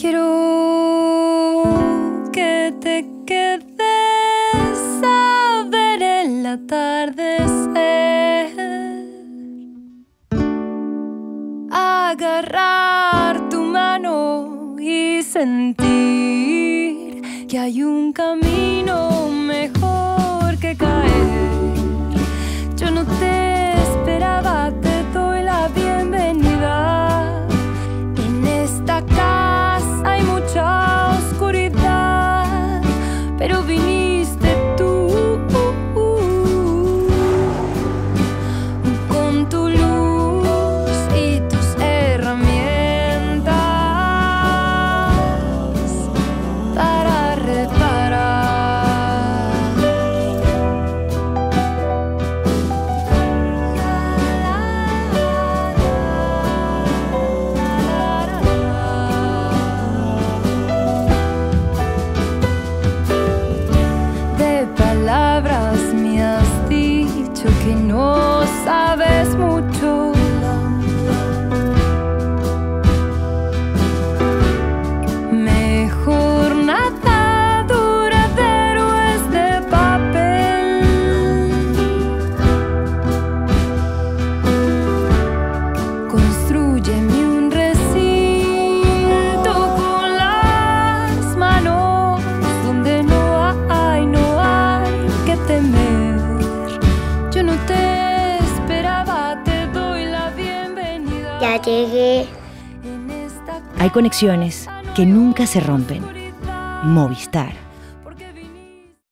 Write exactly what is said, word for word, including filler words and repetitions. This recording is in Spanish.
Quiero que te quedes a ver el atardecer, agarrar tu mano y sentir que hay un camino mejor que caer. Yo no te esperaba, te doy la bienvenida. En esta casa hay mucha oscuridad, pero viniste tú con tu luz y tus herramientas para reparar. De palabras me has dicho que no sabes mucho. Mejor nada duradero es de papel. Constrúyeme un recinto con las manos donde no hay, no hay que temer. Yo no te esperaba, te doy la bienvenida. Ya llegué. En esta Hay conexiones que nunca se rompen. Movistar.